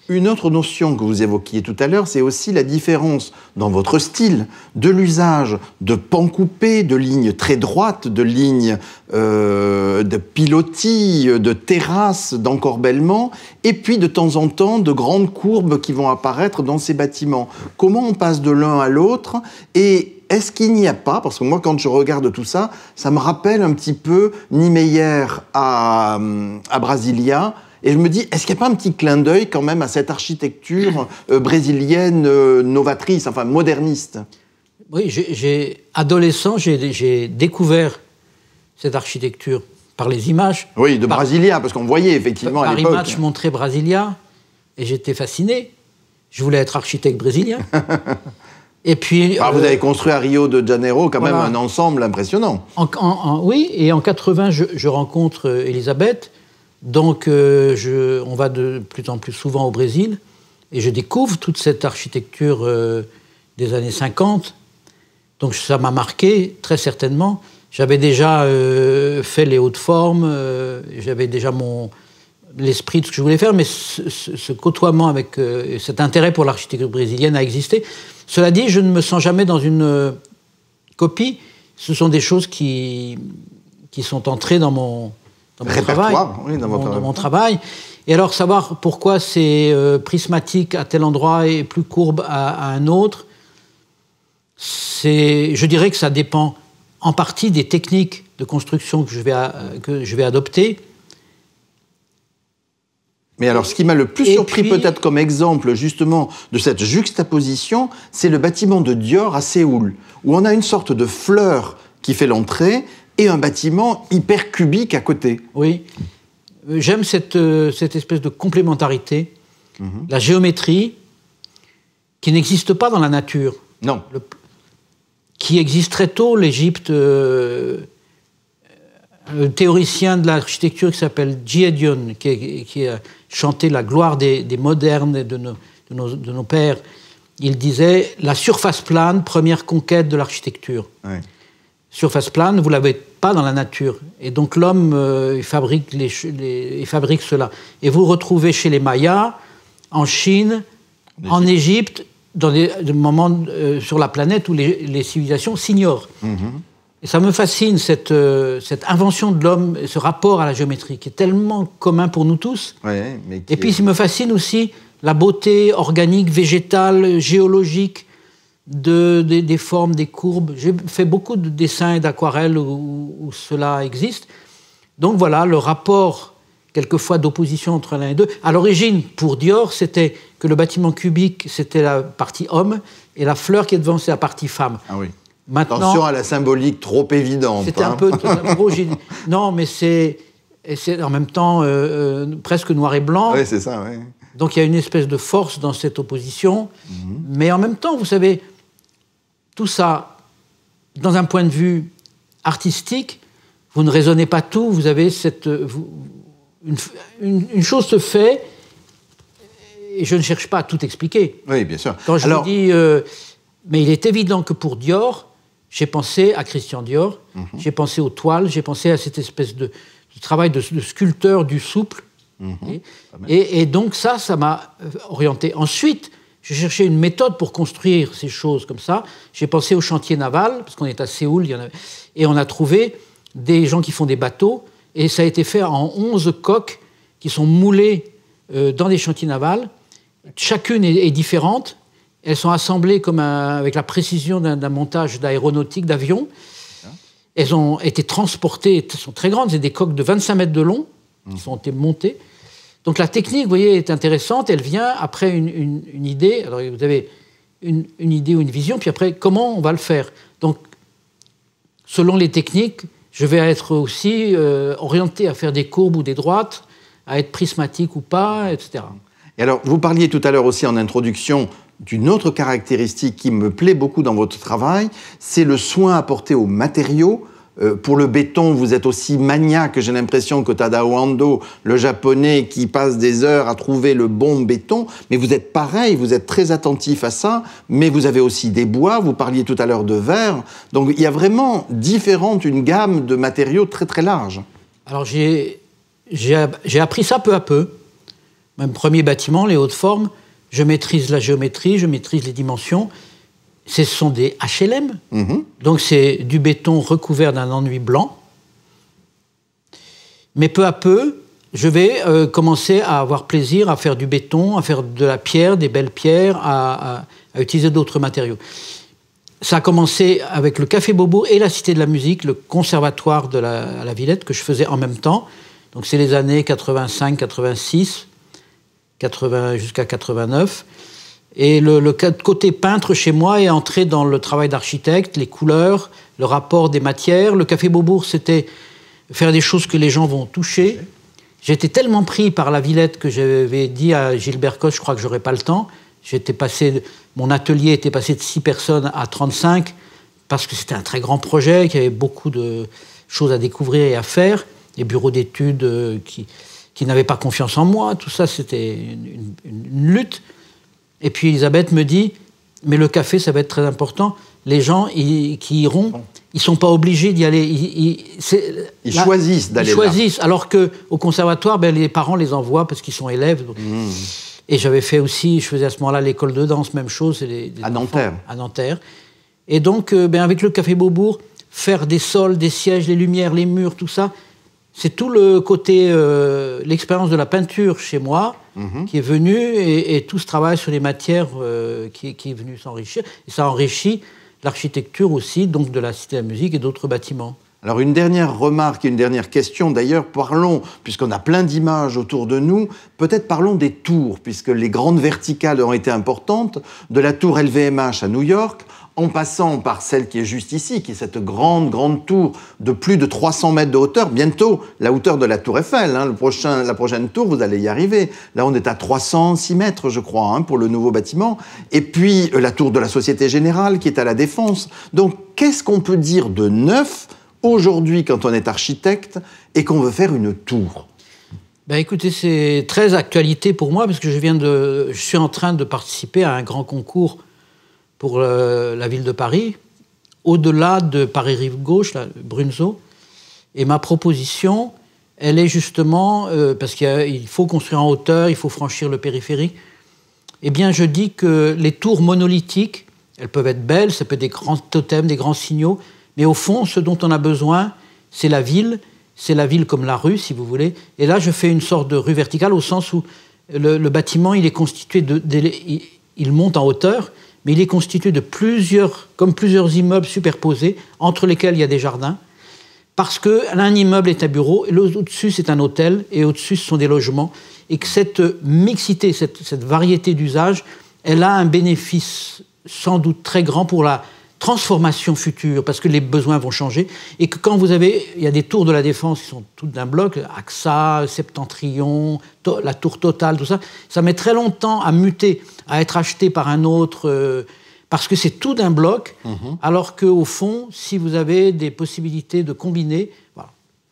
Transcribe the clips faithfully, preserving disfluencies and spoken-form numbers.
Une autre notion que vous évoquiez tout à l'heure, c'est aussi la différence dans votre style de l'usage de pans coupés, de lignes très droites, de lignes euh, de pilotis, de terrasses, d'encorbellement, et puis de temps en temps de grandes courbes qui vont apparaître dans ces bâtiments. Comment on passe de l'un à l'autre et est-ce qu'il n'y a pas, parce que moi quand je regarde tout ça, ça me rappelle un petit peu Niemeyer à, à Brasilia. Et je me dis, est-ce qu'il n'y a pas un petit clin d'œil quand même à cette architecture euh, brésilienne euh, novatrice, enfin moderniste? Oui, j'ai, adolescent, j'ai découvert cette architecture par les images. Oui, de par, Brasilia, parce qu'on voyait effectivement à l'époque. Paris Match montrait Brasilia, et j'étais fasciné. Je voulais être architecte brésilien. Et puis, ah, euh, vous avez construit à Rio de Janeiro quand voilà. même un ensemble impressionnant. En, en, en, oui, et en quatre-vingts, je, je rencontre Elisabeth. Donc, euh, je, on va de plus en plus souvent au Brésil et je découvre toute cette architecture euh, des années cinquante. Donc, ça m'a marqué, très certainement. J'avais déjà euh, fait les hautes formes, euh, j'avais déjà mon, l'esprit de ce que je voulais faire, mais ce, ce, ce côtoiement avec euh, cet intérêt pour l'architecture brésilienne a existé. Cela dit, je ne me sens jamais dans une euh, copie. Ce sont des choses qui, qui sont entrées dans mon... Dans mon, travail, oui, dans, mon, votre... dans mon travail. Et alors, savoir pourquoi c'est euh, prismatique à tel endroit et plus courbe à, à un autre, je dirais que ça dépend en partie des techniques de construction que je vais, à, que je vais adopter. Mais alors, ce qui m'a le plus et surpris puis... peut-être comme exemple justement de cette juxtaposition, c'est le bâtiment de Dior à Séoul, où on a une sorte de fleur qui fait l'entrée, et un bâtiment hyper cubique à côté. Oui, j'aime cette, euh, cette espèce de complémentarité, mmh. la géométrie, qui n'existe pas dans la nature. Non. Le, qui existe très tôt, l'Égypte, euh, un théoricien de l'architecture qui s'appelle Giedion, qui, qui a chanté la gloire des, des modernes et de nos, de, nos, de nos pères, il disait « La surface plane, première conquête de l'architecture oui. ». Surface plane, vous ne l'avez pas dans la nature. Et donc l'homme, euh, il, fabrique les, les, il fabrique cela. Et vous retrouvez chez les Mayas, en Chine, en Égypte, dans des, des moments euh, sur la planète où les, les civilisations s'ignorent. Mm-hmm. Et ça me fascine, cette, euh, cette invention de l'homme, ce rapport à la géométrie, qui est tellement commun pour nous tous. Ouais, mais Et puis, est... il me fascine aussi la beauté organique, végétale, géologique, De, de, des formes, des courbes. J'ai fait beaucoup de dessins et d'aquarelles où, où cela existe. Donc voilà, le rapport, quelquefois, d'opposition entre l'un et deux. À l'origine, pour Dior, c'était que le bâtiment cubique, c'était la partie homme, et la fleur qui est devant, c'est la partie femme. Ah oui. Maintenant, attention à la symbolique trop évidente. C'était hein. un peu... Gros, non, mais c'est en même temps euh, euh, presque noir et blanc. Oui, c'est ça, oui. Donc il y a une espèce de force dans cette opposition. Mm-hmm. Mais en même temps, vous savez... Tout ça, dans un point de vue artistique, vous ne raisonnez pas tout, vous avez cette... Vous, une, une, une chose se fait, et je ne cherche pas à tout expliquer. Oui, bien sûr. Quand je Alors... vous dis... Euh, mais il est évident que pour Dior, j'ai pensé à Christian Dior, mm-hmm. j'ai pensé aux toiles, j'ai pensé à cette espèce de, de travail de, de sculpteur du souple. Mm-hmm. et, et, et donc ça, ça m'a orienté. Ensuite... J'ai cherché une méthode pour construire ces choses comme ça. J'ai pensé au chantier naval, parce qu'on est à Séoul, il y en avait, et on a trouvé des gens qui font des bateaux, et ça a été fait en onze coques qui sont moulées euh, dans des chantiers navals. Chacune est, est différente. Elles sont assemblées comme un, avec la précision d'un, d'un montage d'aéronautique, d'avion. Elles ont été transportées, elles sont très grandes, c'est des coques de vingt-cinq mètres de long, mmh. qui ont été montées. Donc la technique, vous voyez, est intéressante. Elle vient après une, une, une idée. Alors vous avez une, une idée ou une vision, puis après, comment on va le faire? Donc, selon les techniques, je vais être aussi euh, orienté à faire des courbes ou des droites, à être prismatique ou pas, et cetera. Et alors, vous parliez tout à l'heure aussi en introduction d'une autre caractéristique qui me plaît beaucoup dans votre travail, c'est le soin apporté aux matériaux. Euh, pour le béton, vous êtes aussi maniaque, j'ai l'impression, que Tadao Ando, le japonais qui passe des heures à trouver le bon béton. Mais vous êtes pareil, vous êtes très attentif à ça, mais vous avez aussi des bois, vous parliez tout à l'heure de verre. Donc il y a vraiment différente, une gamme de matériaux très très large. Alors j'ai, j'ai, j'ai appris ça peu à peu. Mon premier bâtiment, les hautes formes, je maîtrise la géométrie, je maîtrise les dimensions. Ce sont des H L M, mmh. donc c'est du béton recouvert d'un enduit blanc. Mais peu à peu, je vais euh, commencer à avoir plaisir à faire du béton, à faire de la pierre, des belles pierres, à, à, à utiliser d'autres matériaux. Ça a commencé avec le Café Beaubourg et la Cité de la Musique, le conservatoire de la, à la Villette, que je faisais en même temps. Donc c'est les années quatre-vingt-cinq quatre-vingt-six, quatre-vingts jusqu'à quatre-vingt-neuf. Et le, le côté peintre chez moi est entré dans le travail d'architecte, les couleurs, le rapport des matières. Le Café Beaubourg, c'était faire des choses que les gens vont toucher. J'étais tellement pris par la Villette que j'avais dit à Gilbert Coche, je crois que j'aurais pas le temps. J'étais passé, mon atelier était passé de six personnes à trente-cinq parce que c'était un très grand projet, qu'il y avait beaucoup de choses à découvrir et à faire. Les bureaux d'études qui, qui n'avaient pas confiance en moi, tout ça, c'était une, une, une lutte. Et puis Elisabeth me dit, mais le café, ça va être très important. Les gens ils, qui iront, ils ne sont pas obligés d'y aller. Ils, ils, ils là, choisissent d'aller là. Ils choisissent, alors qu'au conservatoire, ben, les parents les envoient parce qu'ils sont élèves. Donc. Mmh. Et j'avais fait aussi, je faisais à ce moment-là l'école de danse, même chose. Les, les à Nanterre. À Nanterre. Et donc, euh, ben, avec le Café Beaubourg, faire des sols, des sièges, les lumières, les murs, tout ça, c'est tout le côté, euh, l'expérience de la peinture chez moi mmh. qui est venue et, et tout ce travail sur les matières euh, qui, qui est venu s'enrichir. Et ça enrichit l'architecture aussi, donc de la Cité de la Musique et d'autres bâtiments. Alors une dernière remarque et une dernière question, d'ailleurs, parlons, puisqu'on a plein d'images autour de nous, peut-être parlons des tours, puisque les grandes verticales ont été importantes, de la tour L V M H à New York, en passant par celle qui est juste ici, qui est cette grande, grande tour de plus de trois cents mètres de hauteur, bientôt la hauteur de la tour Eiffel, hein, le prochain, la prochaine tour, vous allez y arriver. Là, on est à trois cent six mètres, je crois, hein, pour le nouveau bâtiment. Et puis, euh, la tour de la Société Générale, qui est à la Défense. Donc, qu'est-ce qu'on peut dire de neuf aujourd'hui, quand on est architecte et qu'on veut faire une tour? Ben écoutez, c'est très actualité pour moi, parce que je, viens de, je suis en train de participer à un grand concours pour euh, la ville de Paris, au-delà de Paris-Rive-Gauche, Brunzeau. Et ma proposition, elle est justement, euh, parce qu'il faut construire en hauteur, il faut franchir le périphérique, eh bien je dis que les tours monolithiques, elles peuvent être belles, ça peut être des grands totems, des grands signaux, mais au fond, ce dont on a besoin, c'est la ville, c'est la ville comme la rue, si vous voulez. Et là, je fais une sorte de rue verticale, au sens où le, le bâtiment, il est constitué de, de, il, il monte en hauteur, mais il est constitué de plusieurs, comme plusieurs immeubles superposés, entre lesquels il y a des jardins, parce qu'un immeuble est un bureau, et au-dessus c'est un hôtel, et au-dessus ce sont des logements, et que cette mixité, cette, cette variété d'usages, elle a un bénéfice sans doute très grand pour la transformation future, parce que les besoins vont changer, et que quand vous avez, il y a des tours de la Défense qui sont toutes d'un bloc, A X A, Septentrion, to, la tour Total, tout ça, ça met très longtemps à muter, à être acheté par un autre, euh, parce que c'est tout d'un bloc, mmh. alors qu'au fond, si vous avez des possibilités de combiner, voilà.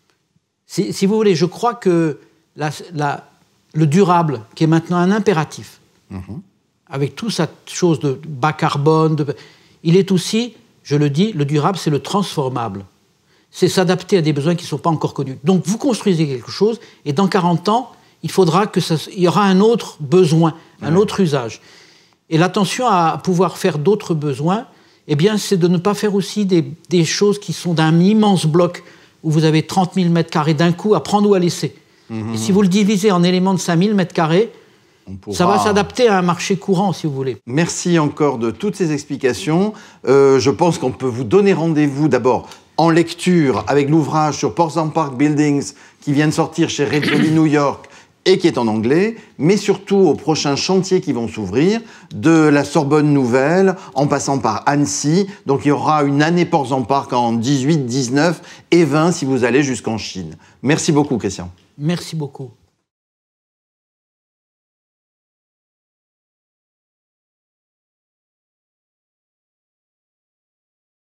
Si, si vous voulez, je crois que la, la, le durable, qui est maintenant un impératif, mmh. avec toute cette chose de bas carbone, de, il est aussi, je le dis, le durable, c'est le transformable. C'est s'adapter à des besoins qui ne sont pas encore connus. Donc, vous construisez quelque chose, et dans quarante ans, il faudra que ça, il y aura un autre besoin, un ouais. autre usage. Et l'attention à pouvoir faire d'autres besoins, eh bien, c'est de ne pas faire aussi des, des choses qui sont d'un immense bloc, où vous avez trente mille mètres carrés d'un coup à prendre ou à laisser. Mmh. Et si vous le divisez en éléments de cinq mille mètres carrés, pourra... ça va s'adapter à un marché courant, si vous voulez. Merci encore de toutes ces explications. Euh, je pense qu'on peut vous donner rendez-vous d'abord en lecture avec l'ouvrage sur Portsmouth Park Buildings qui vient de sortir chez Red Jolie New York et qui est en anglais, mais surtout aux prochains chantiers qui vont s'ouvrir, de la Sorbonne Nouvelle, en passant par Annecy. Donc il y aura une année Portsmouth Park en dix-huit, dix-neuf et vingt si vous allez jusqu'en Chine. Merci beaucoup, Christian. Merci beaucoup.